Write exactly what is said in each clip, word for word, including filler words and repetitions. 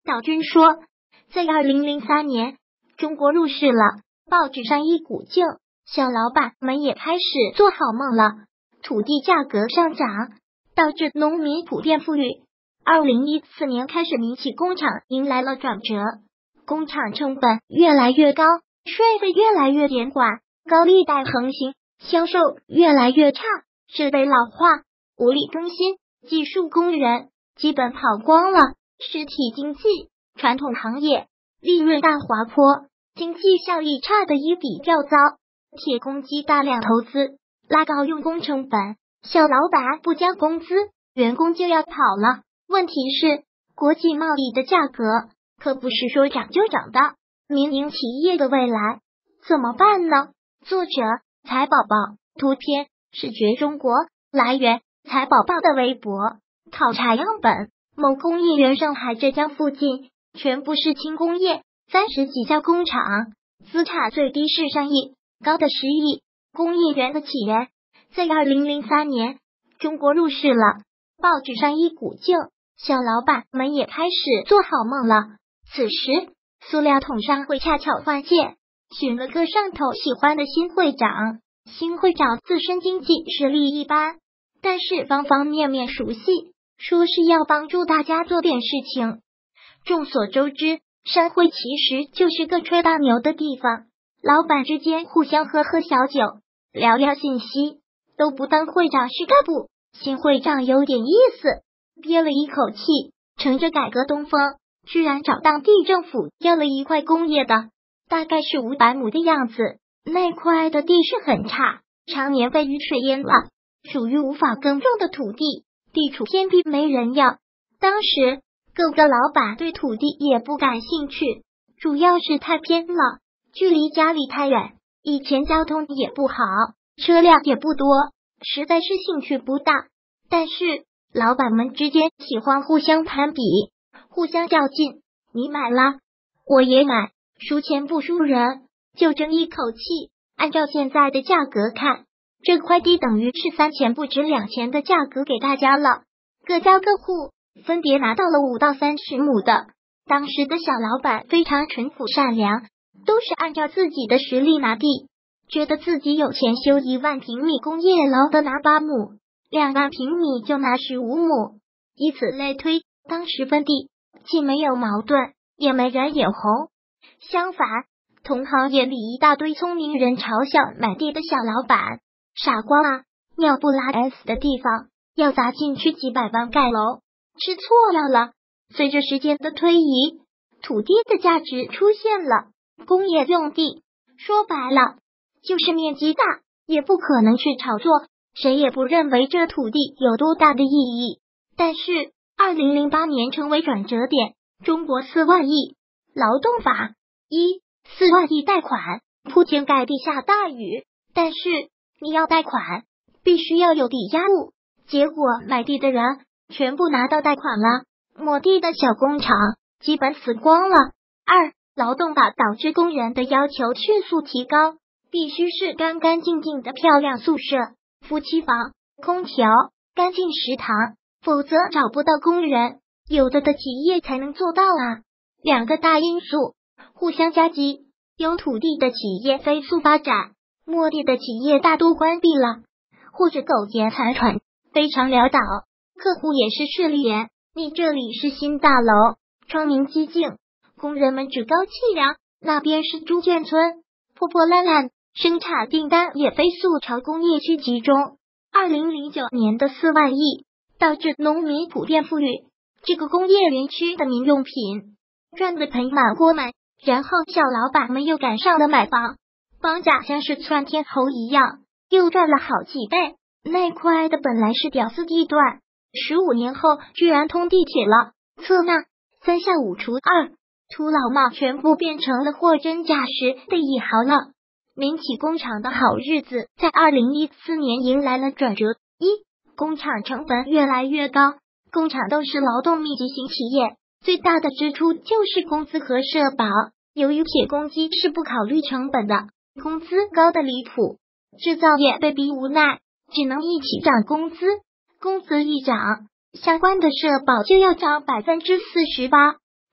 岛君说，在二零零三年，中国入市了，报纸上一股劲，小老板们也开始做好梦了。土地价格上涨，导致农民普遍富裕。二零一四年开始，民企工厂迎来了转折，工厂成本越来越高，税费越来越严管，高利贷横行，销售越来越差，设备老化，无力更新，技术工人基本跑光了，实体经济、传统行业利润大滑坡，经济效益差的一笔较糟。铁公鸡大量投资，拉高用工成本，小老板不加工资，员工就要跑了。问题是，国际贸易的价格可不是说涨就涨的，民营企业的未来怎么办呢？作者：财宝宝，图片：视觉中国，来源：财宝宝的微博。考察样本：某工业园上海、浙江附近全部是轻工业，三十几家工厂，资产最低是上亿，高的十亿。工业园的起源在二零零三年，中国入市了，报纸上一股劲，小老板们也开始做好梦了。此时，塑料桶商会恰巧换届，选了个上头喜欢的新会长。新会长自身经济实力一般，但是方方面面熟悉，说是要帮助大家做点事情。众所周知，商会其实就是个吹大牛的地方，老板之间互相喝喝小酒，聊聊信息，都不当会长是干部。新会长有点意思，憋了一口气，乘着改革东风，居然找当地政府要了一块工业的，大概是五百亩的样子。那块的地势很差，常年被雨水淹了，属于无法耕种的土地，地处偏僻没人要。当时各个老板对土地也不感兴趣，主要是太偏了，距离家里太远，以前交通也不好，车辆也不多，实在是兴趣不大。但是老板们之间喜欢互相攀比，互相较劲，你买了我也买，输钱不输人，就争一口气。按照现在的价格看，这块地等于是三钱不值两钱的价格给大家了，各家各户分别拿到了五到三十亩的。当时的小老板非常淳朴善良，都是按照自己的实力拿地，觉得自己有钱修一万平米工业楼的拿八亩，两万平米就拿十五亩，以此类推。当时分地既没有矛盾，也没人眼红，相反，同行业里一大堆聪明人嘲笑买地的小老板，傻瓜啊，尿不拉 S 的地方要砸进去几百万盖楼，吃错药了。随着时间的推移，土地的价值出现了，工业用地说白了就是面积大，也不可能去炒作，谁也不认为这土地有多大的意义。但是二零零八年成为转折点，中国四万亿劳动法一四万亿贷款铺天盖地下大雨，但是你要贷款必须要有抵押物，结果买地的人全部拿到贷款了，抹地的小工厂基本死光了。二劳动法导致工人的要求迅速提高，必须是干干净净的漂亮宿舍、夫妻房、空调、干净食堂，否则找不到工人，有的的企业才能做到啊。两个大因素互相夹击，有土地的企业飞速发展，没地的企业大多关闭了，或者苟延残喘，非常潦倒。客户也是势利眼，你这里是新大楼，窗明几净，工人们趾高气扬，那边是猪圈村，破破烂烂，生产订单也飞速朝工业区集中。二零零九年的四万亿导致农民普遍富裕，这个工业园区的民用品赚得盆满锅满，然后小老板们又赶上了买房，房价像是窜天猴一样，又赚了好几倍。那块的本来是屌丝地段，十五年后居然通地铁了，测纳三下五除二，土老帽全部变成了货真价实的一毫了。民企工厂的好日子在二零一四年迎来了转折。一工厂成本越来越高，工厂都是劳动密集型企业，最大的支出就是工资和社保。由于铁公鸡是不考虑成本的，工资高的离谱，制造业被逼无奈，只能一起涨工资。工资一涨，相关的社保就要涨百分之四十八。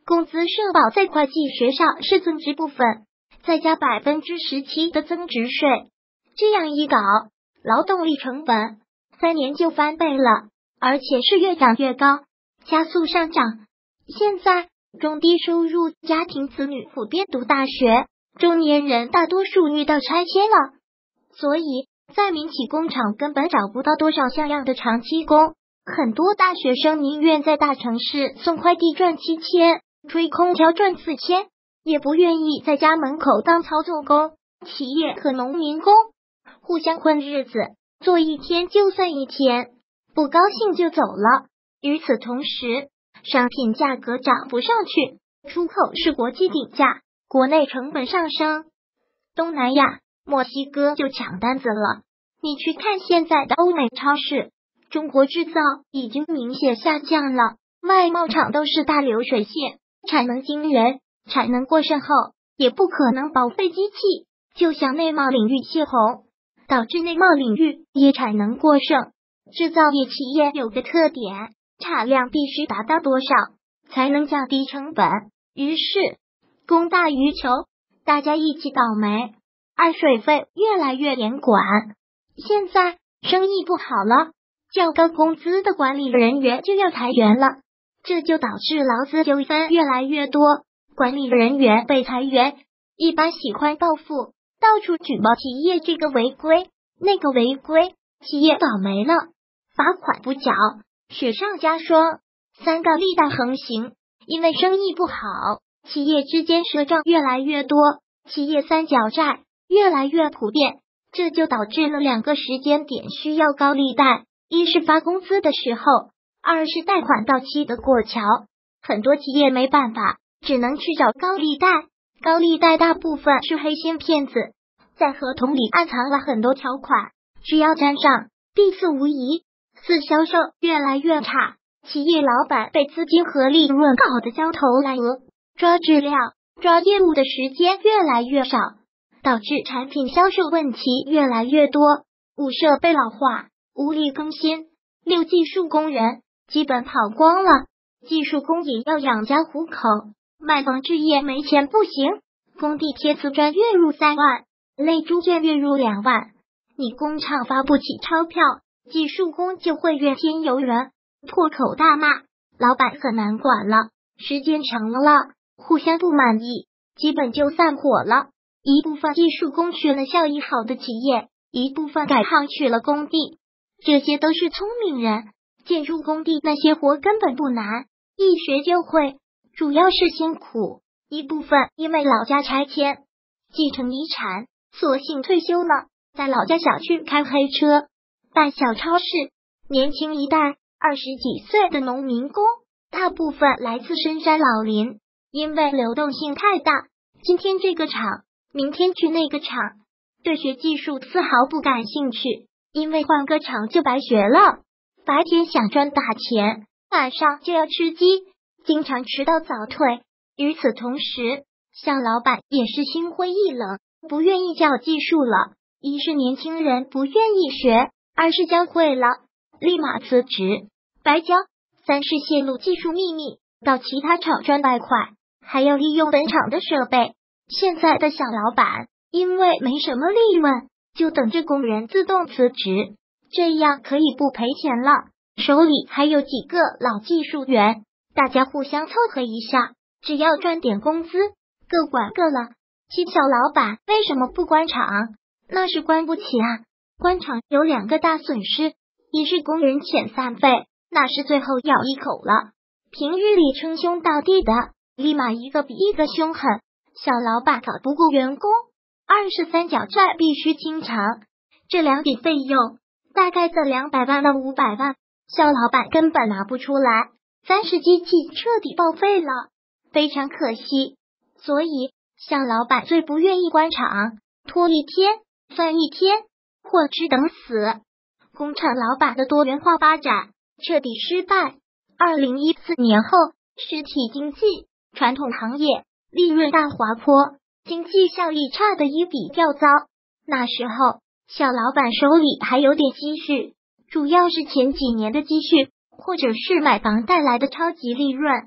工资社保在会计学上是增值部分，再加百分之十七的增值税，这样一搞，劳动力成本三年就翻倍了，而且是越涨越高，加速上涨。现在中低收入家庭子女普遍读大学，中年人大多数遇到拆迁了，所以在民企工厂根本找不到多少像样的长期工，很多大学生宁愿在大城市送快递赚七千，吹空调赚四千，也不愿意在家门口当操作工。企业和农民工互相混日子，做一天就算一天，不高兴就走了。与此同时，商品价格涨不上去，出口是国际顶价，国内成本上升，东南亚墨西哥就抢单子了。你去看现在的欧美超市，中国制造已经明显下降了，外贸厂都是大流水线，产能惊人，产能过剩后也不可能保费机器，就像内贸领域泄洪，导致内贸领域也产能过剩。制造业企业有个特点，产量必须达到多少才能降低成本，于是供大于求，大家一起倒霉。二水费越来越严管，现在生意不好了，较高工资的管理人员就要裁员了，这就导致劳资纠纷越来越多。管理人员被裁员，一般喜欢报复，到处举报企业这个违规那个违规，企业倒霉了，罚款不缴，雪上加霜，三高利贷横行。因为生意不好，企业之间赊账越来越多，企业三角债越来越普遍，这就导致了两个时间点需要高利贷，一是发工资的时候，二是贷款到期的过桥。很多企业没办法，只能去找高利贷，高利贷大部分是黑心骗子，在合同里暗藏了很多条款，只要沾上，必死无疑。四销售越来越差，企业老板被资金和利润搞得焦头烂额，抓质量、抓业务的时间越来越少，导致产品销售问题越来越多。五设备老化，无力更新，六技术工人基本跑光了，技术工也要养家糊口，卖房置业没钱不行，工地贴瓷砖月入三万，类猪圈月入两万，你工厂发不起钞票，技术工就会怨天尤人，破口大骂，老板很难管了，时间长了，互相不满意，基本就散伙了。一部分技术工去了效益好的企业，一部分改行去了工地，这些都是聪明人。建筑工地那些活根本不难，一学就会，主要是辛苦。一部分因为老家拆迁，继承遗产，索性退休了，在老家小区开黑车，办小超市。年轻一代二十几岁的农民工，大部分来自深山老林，因为流动性太大，今天这个厂，明天去那个厂，对学技术丝毫不感兴趣，因为换个厂就白学了。白天想赚大钱，晚上就要吃鸡，经常迟到早退。与此同时，小老板也是心灰意冷，不愿意教技术了。一是年轻人不愿意学，二是教会了立马辞职白教，三是泄露技术秘密到其他厂赚外快，还要利用本厂的设备。现在的小老板因为没什么利润，就等着工人自动辞职，这样可以不赔钱了，手里还有几个老技术员，大家互相凑合一下，只要赚点工资，各管各了。其小老板为什么不关厂？那是关不起啊！关厂有两个大损失，一是工人遣散费，那是最后咬一口了。平日里称兄道弟的，立马一个比一个凶狠，小老板搞不过员工。二是三角债必须清偿，这两笔费用大概在两百万到五百万，小老板根本拿不出来。三是机器彻底报废了，非常可惜。所以小老板最不愿意关厂，拖一天算一天，或吃等死。工厂老板的多元化发展彻底失败。二零一四年后，实体经济、传统行业利润大滑坡，经济效益差的一笔较糟。那时候小老板手里还有点积蓄，主要是前几年的积蓄，或者是买房带来的超级利润。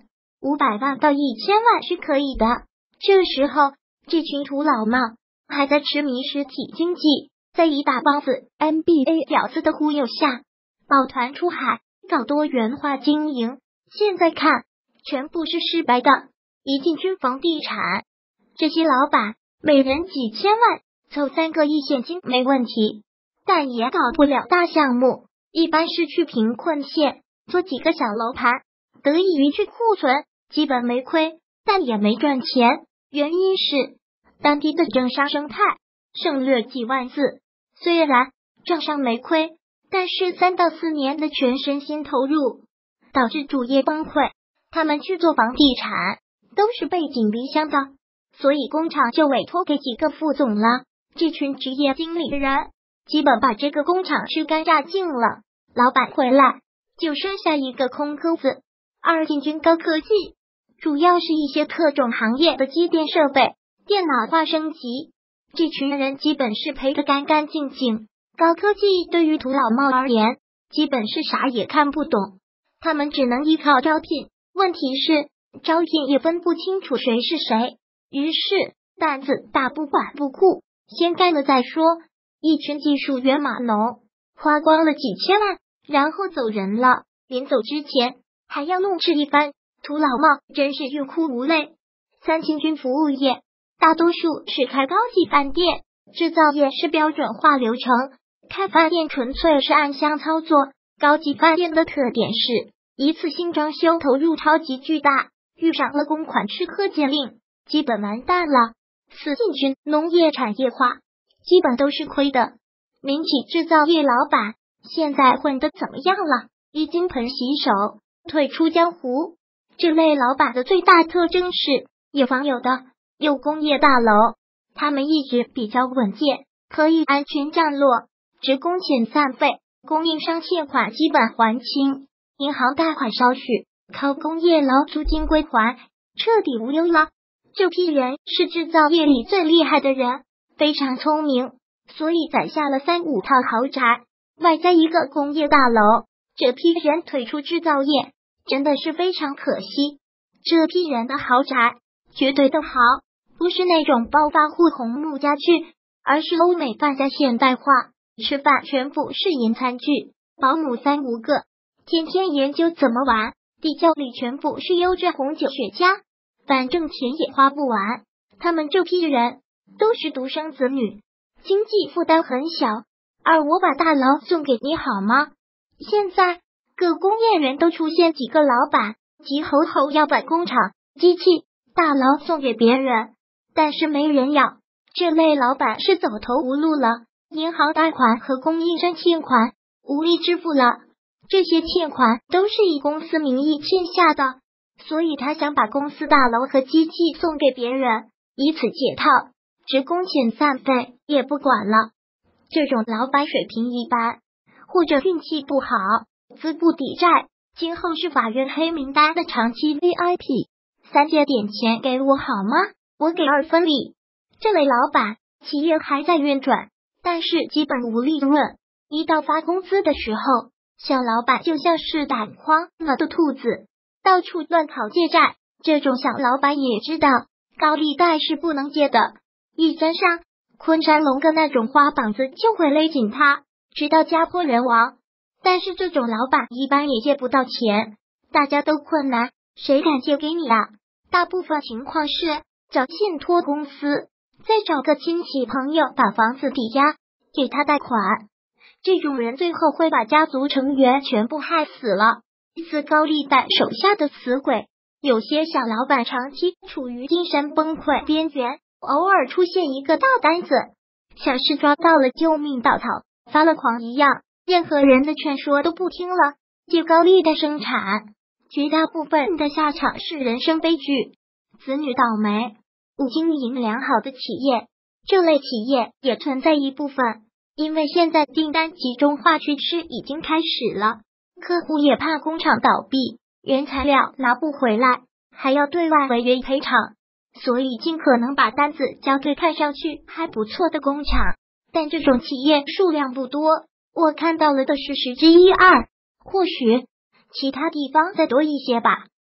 五百万到一千万是可以的。这时候，这群土老帽还在痴迷实体经济，在一大帮子 M B A 屌丝的忽悠下，抱团出海搞多元化经营。现在看，全部是失败的。一进军房地产，这些老板每人几千万，凑三个亿现金没问题，但也搞不了大项目，一般是去贫困县做几个小楼盘，得益于去库存，基本没亏，但也没赚钱。原因是当地的政商生态省略几万字，虽然账上没亏，但是三到四年的全身心投入导致主业崩溃。他们去做房地产都是背井离乡的，所以工厂就委托给几个副总了。这群职业经理人基本把这个工厂吃干榨净了，老板回来就剩下一个空壳子。二进军高科技，主要是一些特种行业的机电设备电脑化升级，这群人基本是赔得干干净净。高科技对于土老帽而言基本是啥也看不懂，他们只能依靠招聘，问题是招聘也分不清楚谁是谁，于是担子大不管不顾，先干了再说。一群技术员码农花光了几千万，然后走人了，临走之前还要怒斥一番，土老帽真是欲哭无泪。三进军服务业大多数是开高级饭店，制造业是标准化流程，开饭店纯粹是暗箱操作。高级饭店的特点是一次性装修投入超级巨大，遇上了公款吃喝禁令，基本完蛋了。四进军农业产业化，基本都是亏的。民企制造业老板现在混得怎么样了？已经盆洗手，退出江湖。这类老板的最大特征是有房有的，有工业大楼，他们一直比较稳健，可以安全降落，只工遣散费，供应商欠款基本还清，银行贷款少许，靠工业楼租金归还，彻底无忧了。这批人是制造业里最厉害的人，非常聪明，所以攒下了三五套豪宅，外加一个工业大楼。这批人退出制造业真的是非常可惜。这批人的豪宅绝对的好，不是那种暴发户红木家具，而是欧美范加现代化，吃饭全部是银餐具，保姆三五个，天天研究怎么玩，地窖里全部是优质红酒雪茄，反正钱也花不完。他们这批人都是独生子女，经济负担很小，而我把大楼送给你好吗？现在各工业园都出现几个老板急吼吼要把工厂、机器、大楼送给别人，但是没人要。这类老板是走投无路了，银行贷款和供应商欠款无力支付了，这些欠款都是以公司名义欠下的，所以他想把公司大楼和机器送给别人，以此解套，只工遣散费也不管了。这种老板水平一般，或者运气不好，资不抵债，今后是法院黑名单的长期 V I P。 三借点钱给我好吗？我给二分利。这类老板企业还在运转，但是基本无利润，一到发工资的时候，小老板就像是胆慌了的兔子，到处乱讨借债。这种小老板也知道高利贷是不能借的，一沾上昆山龙哥那种花膀子就会勒紧他，直到家破人亡。但是这种老板一般也借不到钱，大家都困难，谁敢借给你啊？大部分情况是找信托公司，再找个亲戚朋友把房子抵押给他贷款。这种人最后会把家族成员全部害死了，似高利贷手下的死鬼。有些小老板长期处于精神崩溃边缘，偶尔出现一个大单子，像是抓到了救命稻草，发了狂一样，任何人的劝说都不听了，借高利贷生产，绝大部分的下场是人生悲剧，子女倒霉。五经营良好的企业，这类企业也存在一部分，因为现在订单集中化趋势已经开始了，客户也怕工厂倒闭，原材料拿不回来，还要对外违约赔偿，所以尽可能把单子交给看上去还不错的工厂，但这种企业数量不多，我看到了的是十之一二，或许其他地方再多一些吧。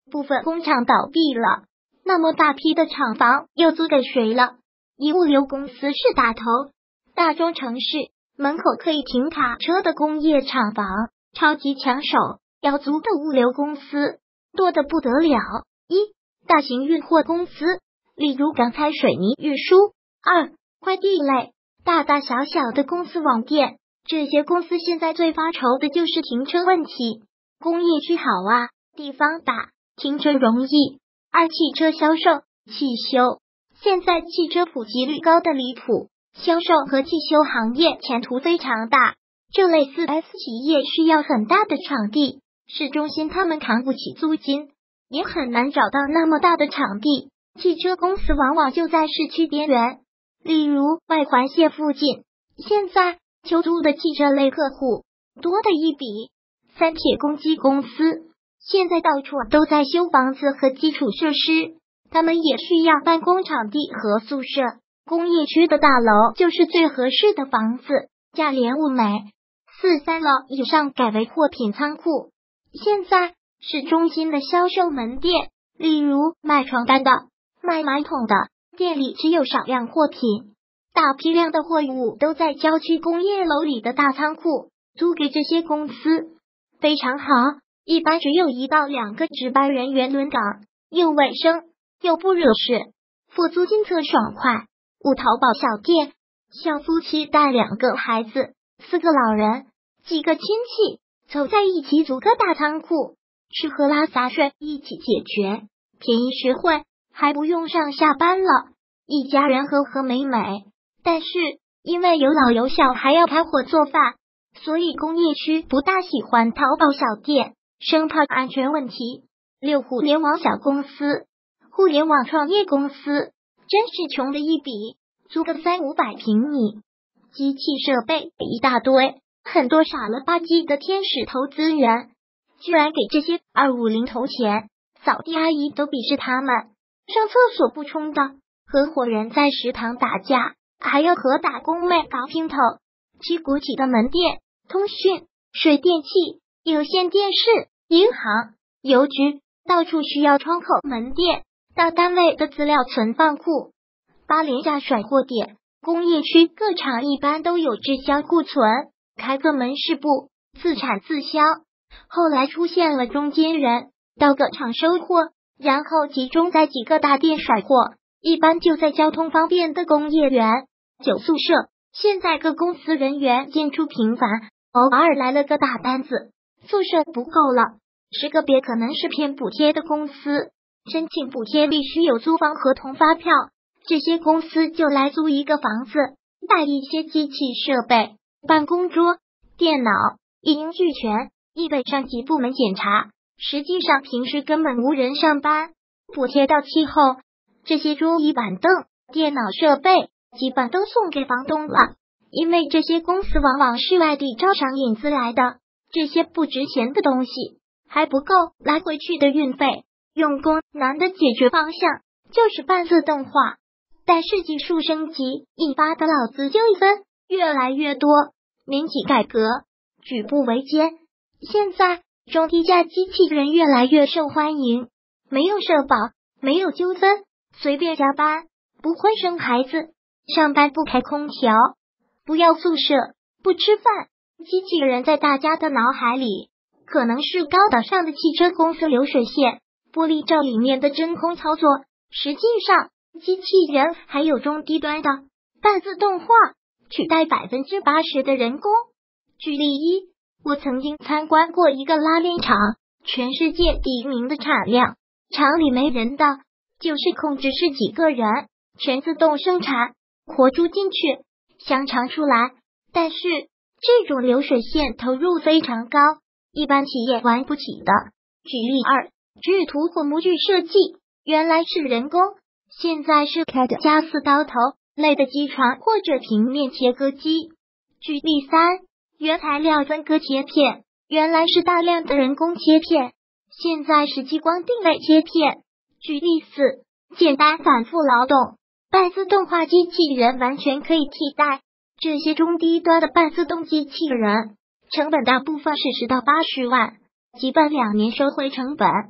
部分工厂倒闭了，那么大批的厂房又租给谁了？以物流公司是大头，大中城市门口可以停卡车的工业厂房，超级抢手，要租的物流公司多得不得了。一、大型运货公司，例如钢材、水泥运输；二、快递类，大大小小的公司网店。这些公司现在最发愁的就是停车问题。工业区好啊，地方大，停车容易。二、汽车销售、汽修，现在汽车普及率高的离谱，销售和汽修行业前途非常大。这类 四 S 企业需要很大的场地，市中心他们扛不起租金，也很难找到那么大的场地。汽车公司往往就在市区边缘，例如外环线附近。现在求租的汽车类客户多的一笔。三、铁公机公司，现在到处都在修房子和基础设施，他们也需要办公场地和宿舍。工业区的大楼就是最合适的房子，价廉物美。四、三楼以上改为货品仓库，现在市中心的销售门店，例如卖床单的、卖马桶的，店里只有少量货品，大批量的货物都在郊区工业楼里的大仓库租给这些公司，非常好，一般只有一到两个值班人员轮岗，又卫生又不惹事，付租金特爽快。五、淘宝小店，小夫妻带两个孩子、四个老人、几个亲戚凑在一起组个大仓库，吃喝拉撒睡一起解决，便宜实惠，还不用上下班了，一家人和和美美。但是因为有老有小还要开火做饭，所以工业区不大喜欢淘宝小店，生怕安全问题。六、互联网小公司，互联网创业公司真是穷的一笔，租个三五百平米，机器设备一大堆，很多傻了吧唧的天使投资人居然给这些二五零投钱，扫地阿姨都鄙视他们，上厕所不冲的，合伙人在食堂打架，还要和打工妹搞姘头。七、国企的门店、通讯、水电气、有线电视、银行、邮局，到处需要窗口门店，大单位的资料存放库。八、廉价甩货点，工业区各厂一般都有滞销库存，开个门市部，自产自销。后来出现了中间人，到各厂收货，然后集中在几个大店甩货，一般就在交通方便的工业园。九、宿舍，现在各公司人员进出频繁，偶尔来了个大单子，宿舍不够了，是个别可能是骗补贴的公司，申请补贴必须有租房合同发票，这些公司就来租一个房子，带一些机器设备，办公桌、电脑一应俱全，易被上级部门检查，实际上平时根本无人上班。补贴到期后，这些桌椅板凳、电脑设备基本都送给房东了，因为这些公司往往是外地招商引资来的，这些不值钱的东西还不够来回去的运费。用工难的解决方向就是半自动化，但是技术升级引发的劳资纠纷越来越多，民企改革举步维艰，现在中低价机器人越来越受欢迎，没有社保，没有纠纷，随便加班，不会生孩子，上班不开空调，不要宿舍，不吃饭。机器人在大家的脑海里可能是高大上的汽车公司流水线、玻璃罩里面的真空操作，实际上机器人还有中低端的半自动化，取代百分之八十的人工。举例一，我曾经参观过一个拉链厂，全世界第一名的产量，厂里没人的，就是控制室几个人，全自动生产，活猪进去，香肠出来。但是这种流水线投入非常高，一般企业玩不起的。举例二，制图或模具设计，原来是人工，现在是 C A D 加四刀头类的机床或者平面切割机。举例三，原材料分割切片，原来是大量的人工切片，现在是激光定位切片。举例四，简单反复劳动，半自动化机器人完全可以替代。这些中低端的半自动机器人成本大部分是十到八十万，基本两年收回成本。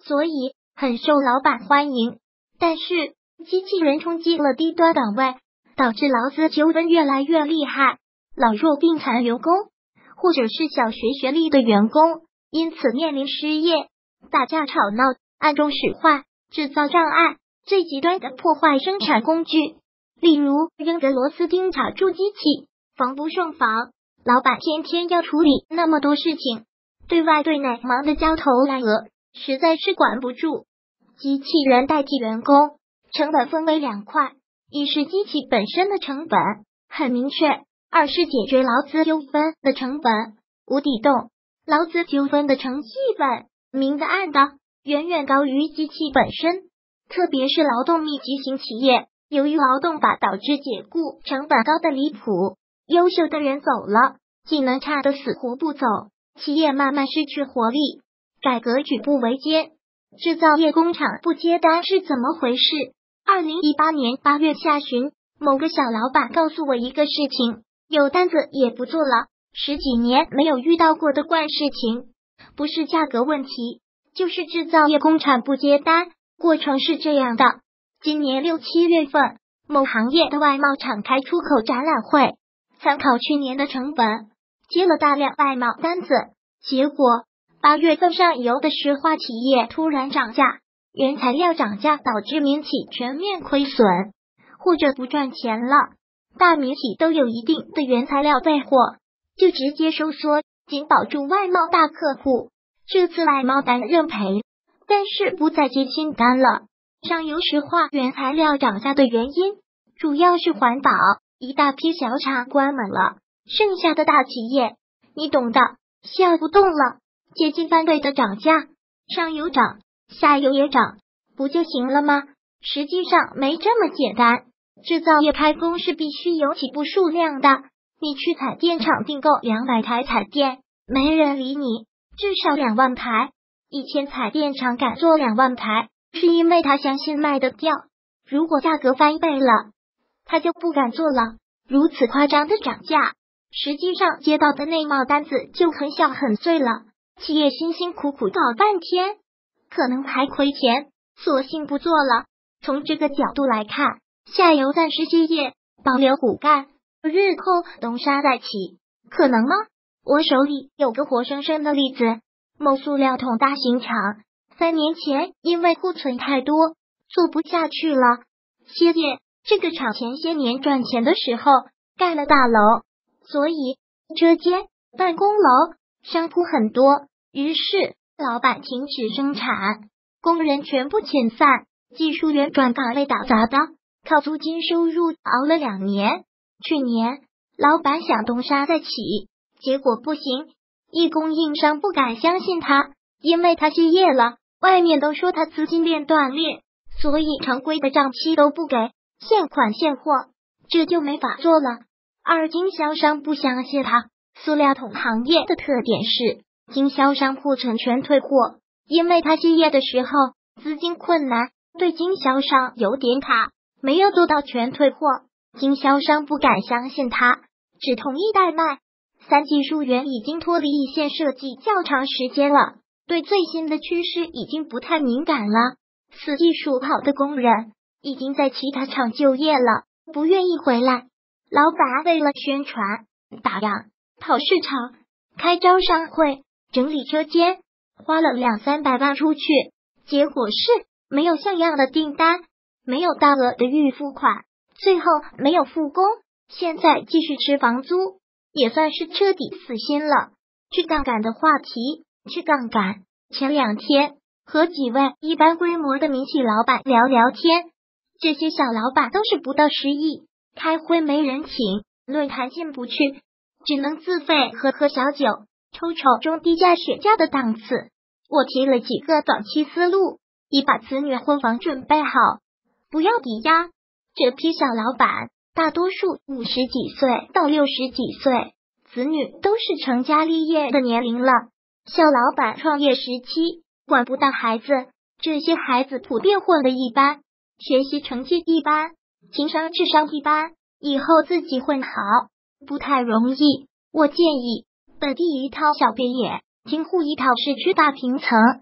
所以很受老板欢迎。但是机器人冲击了低端岗位，导致劳资纠纷越来越厉害，老弱病残员工或者是小学学历的员工因此面临失业，打架吵闹，暗中使坏，制造障碍，最极端的破坏生产工具，例如扔个螺丝钉卡住机器，防不胜防。老板天天要处理那么多事情，对外对内忙得焦头烂额，实在是管不住。机器人代替员工，成本分为两块，一是机器本身的成本很明确，二是解决劳资纠纷的成本无底洞。劳资纠纷的成本明的暗的远远高于机器本身，特别是劳动密集型企业，由于劳动法导致解雇成本高的离谱，优秀的人走了，技能差的死活不走，企业慢慢失去活力，改革举步维艰。制造业工厂不接单是怎么回事？二零一八年八月下旬，某个小老板告诉我一个事情，有单子也不做了，十几年没有遇到过的怪事情，不是价格问题，就是制造业工厂不接单。过程是这样的，今年六七月份，某行业的外贸厂开出口展览会，参考去年的成本，接了大量外贸单子，结果八月份上游的石化企业突然涨价，原材料涨价导致民企全面亏损，或者不赚钱了。大民企都有一定的原材料备货，就直接收缩，仅保住外贸大客户。这次外贸单认赔，但是不再接新单了。上游石化原材料涨价的原因主要是环保，一大批小厂关门了，剩下的大企业你懂的，笑不动了，接近翻倍的涨价，上游涨，下游也涨，不就行了吗？实际上没这么简单，制造业开工是必须有起步数量的，你去彩电厂订购两百台彩电，没人理你，至少两万台。以前彩电厂敢做两万台，是因为他相信卖得掉，如果价格翻倍了，他就不敢做了。如此夸张的涨价，实际上接到的内贸单子就很小很碎了，企业辛辛苦苦搞半天，可能还亏钱，索性不做了。从这个角度来看，下游暂时歇业，保留骨干，日后东山再起，可能吗？我手里有个活生生的例子，某塑料桶大型厂，三年前因为库存太多，做不下去了，歇业。这个厂前些年赚钱的时候盖了大楼，所以车间、办公楼、商铺很多，于是老板停止生产，工人全部遣散，技术员转岗被打杂的，靠租金收入熬了两年。去年老板想东山再起，结果不行，一供应商不敢相信他，因为他歇业了，外面都说他资金链断裂，所以常规的账期都不给，现款现货，这就没法做了。二经销商不相信他，塑料桶行业的特点是经销商不成全退货，因为他歇业的时候资金困难，对经销商有点卡，没有做到全退货，经销商不敢相信他，只同意代卖。三技术员已经脱离一线设计较长时间了，对最新的趋势已经不太敏感了。四技术好的工人已经在其他厂就业了，不愿意回来。老板为了宣传、打样、跑市场、开招商会、整理车间，花了两三百万出去，结果是没有像样的订单，没有大额的预付款，最后没有复工，现在继续吃房租，也算是彻底死心了。去杠杆的话题，去杠杆。前两天和几位一般规模的民企老板聊聊天，这些小老板都是不到十亿，开会没人请，论坛进不去，只能自费喝喝小酒，抽抽中低价雪茄的档次。我提了几个短期思路，已把子女婚房准备好，不要抵押。这批小老板大多数五十几岁到六十几岁，子女都是成家立业的年龄了。小老板创业时期管不到孩子，这些孩子普遍混得一般，学习成绩一般，情商智商一般，以后自己混好不太容易。我建议本地一套小别野，京沪一套市区大平层，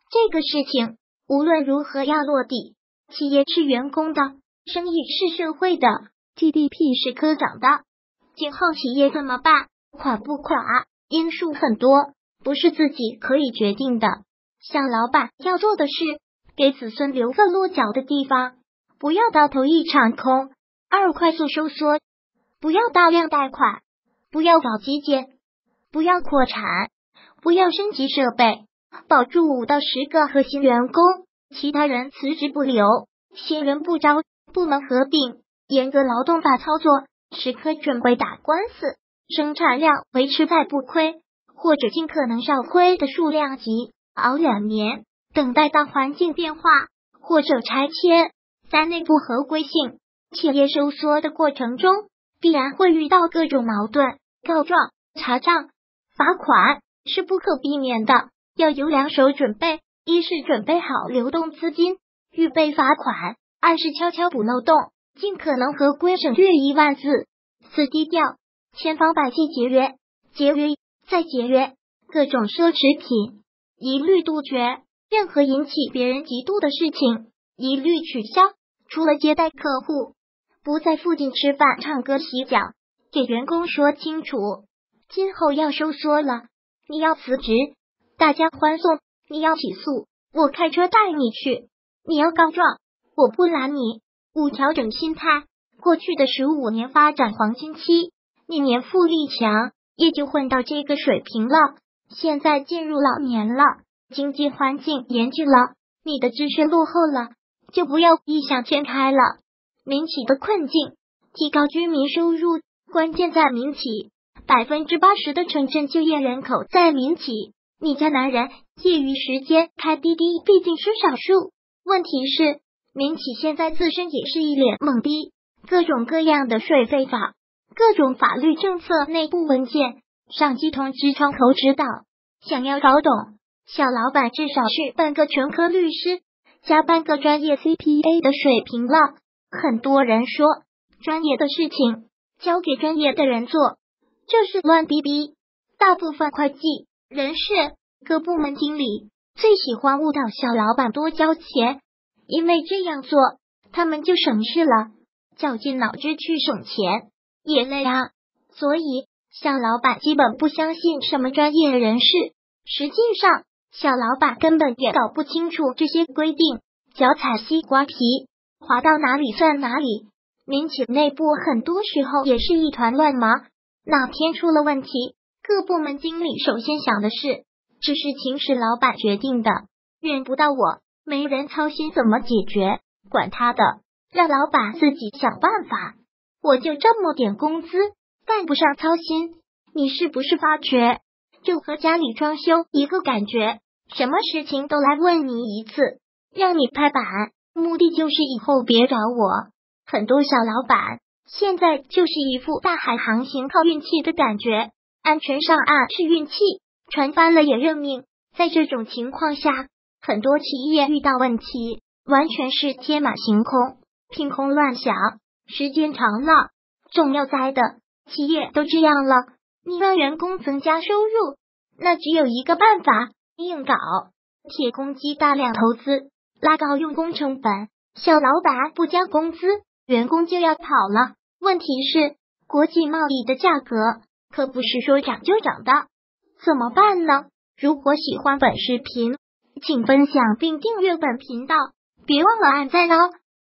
这个事情无论如何要落地。企业是员工的，生意是社会的， G D P 是科长的。今后企业怎么办？垮不垮？因素很多，不是自己可以决定的。小老板要做的是给子孙留个落脚的地方，不要到头一场空。二、快速收缩，不要大量贷款，不要搞基建，不要扩产，不要升级设备，保住五到十个核心员工，其他人辞职不留，新人不招，部门合并，严格劳动法操作，时刻准备打官司，生产量维持在不亏或者尽可能少亏的数量级，熬两年，等待到环境变化或者拆迁。三、内部合规性，企业收缩的过程中必然会遇到各种矛盾，告状、查账、罚款是不可避免的，要有两手准备，一是准备好流动资金，预备罚款；二是悄悄补漏洞，尽可能合规省略一万字。四、低调，千方百计节约，节约再节约，各种奢侈品一律杜绝，任何引起别人嫉妒的事情一律取消，除了接待客户，不在附近吃饭、唱歌、洗脚，给员工说清楚，今后要收缩了，你要辞职，大家欢送；你要起诉，我开车带你去；你要告状，我不拦你。五、调整心态，过去的十五年发展黄金期，你年富力强，也就混到这个水平了。现在进入老年了，经济环境严峻了，你的知识落后了，就不要异想天开了。民企的困境，提高居民收入，关键在民企，百分之八十的城镇就业人口在民企。你家男人业余时间开滴滴毕竟是少数，问题是民企现在自身也是一脸懵逼，各种各样的税费法，各种法律政策内部文件，上级通知窗口指导，想要搞懂，小老板至少是半个全科律师加半个专业 C P A 的水平了。很多人说专业的事情交给专业的人做，就是乱逼逼。大部分会计、人事、各部门经理最喜欢误导小老板多交钱，因为这样做他们就省事了，绞尽脑汁去省钱也累啊。所以小老板基本不相信什么专业人士，实际上小老板根本也搞不清楚这些规定，脚踩西瓜皮，滑到哪里算哪里。民企内部很多时候也是一团乱麻，哪天出了问题，各部门经理首先想的是，这事情是老板决定的，怨不到我，没人操心怎么解决，管他的，让老板自己想办法。我就这么点工资，犯不上操心。你是不是发觉，就和家里装修一个感觉，什么事情都来问你一次，让你拍板，目的就是以后别找我。很多小老板现在就是一副大海航行靠运气的感觉，安全上岸是运气，船翻了也认命。在这种情况下，很多企业遇到问题完全是天马行空，凭空乱想，时间长了，重要栽的。企业都这样了，你让员工增加收入，那只有一个办法，硬搞，铁公鸡大量投资，拉高用工成本。小老板不加工资，员工就要跑了。问题是国际贸易的价格可不是说涨就涨的，怎么办呢？如果喜欢本视频，请分享并订阅本频道，别忘了按赞哦。